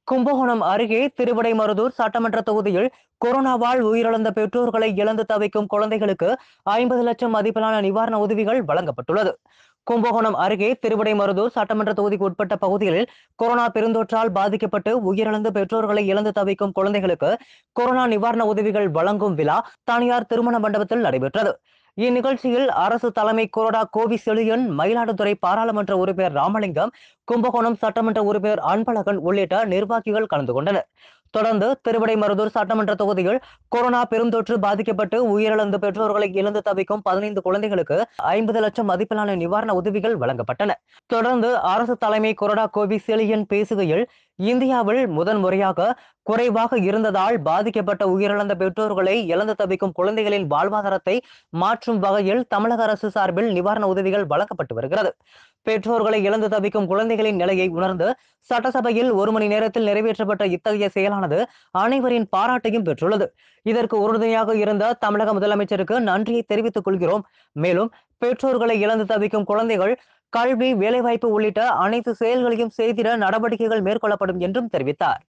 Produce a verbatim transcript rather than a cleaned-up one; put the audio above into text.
கும்பகோணம் அருகே திருவிடைமருதூர் சட்டமன்ற தொகுதியில் கொரோனாவால் உயிரிழந்த பெற்றோர்களை இழந்து தவிக்கும் குழந்தைகளுக்கு ஐம்பது லட்சம் மதிப்பிலான நிவாரண உதவிகள் வழங்கப்பட்டுள்ளது. கும்பகோணம் அருகே திருவிடைமருதூர் சட்டமன்ற தொகுதிக்கு உட்பட்ட பகுதிகளில் கொரோனா பெருந்தொற்றால் பாதிக்கப்பட்டு உயிரிழந்து பெற்றோர்களை இழந்து தவிக்கும் குழந்தைகளுக்கு கொரோனா நிவாரண உதவிகள் வழங்கும் விழா தனியார் திருமண மண்டபத்தில் நடைபெற்றது. இந்நிகழ்ச்சியில் அரசு தலைமை கொறடா கோவி செழியன், மயிலாடுதுறை பாராளுமன்ற உறுப்பினர் ராமலிங்கம், கும்பகோணம் சட்டமன்ற உறுப்பினர் அன்பழகன் உள்ளிட்ட நிர்வாகிகள் கலந்து கொண்டனர். தொடர்ந்து திருவிடைமருதூர் சட்டமன்ற தொகுதியில் கொரோனா பெருந்தொற்று பாதிக்கப்பட்டு உயிரிழந்த பெற்றோர்களை இழந்து தவிக்கும் பதினைந்து குழந்தைகளுக்கு ஐம்பது லட்சம் மதிப்பிலான நிவாரண உதவிகள் வழங்கப்பட்டன. தொடர்ந்து அரசு தலைமை கொறடா கோவி செழியன் பேசுகையில், இந்தியாவில் முதன் முறையாக குறைவாக இருந்ததால் பாதிக்கப்பட்ட உயிரிழந்த பெற்றோர்களை இழந்து தவிக்கும் குழந்தைகளின் வாழ்வாதாரத்தை மாற்றும் வகையில் தமிழக அரசு சார்பில் நிவாரண உதவிகள் வழங்கப்பட்டு வருகிறது. பெற்றோர்களை இழந்து தவிக்கும் குழந்தைகளின் நிலையை உணர்ந்து சட்டசபையில் ஒரு மணி நேரத்தில் நிறைவேற்றப்பட்ட இத்தகைய செயலானது அனைவரின் பாராட்டையும் பெற்றுள்ளது. இதற்கு உறுதுணையாக இருந்த தமிழக முதலமைச்சருக்கு நன்றியை தெரிவித்துக் கொள்கிறோம். மேலும் பெற்றோர்களை இழந்து தவிக்கும் குழந்தைகள் கல்வி, வேலைவாய்ப்பு உள்ளிட்ட அனைத்து செயல்களையும் செய்திட நடவடிக்கைகள் மேற்கொள்ளப்படும் என்றும் தெரிவித்தார்.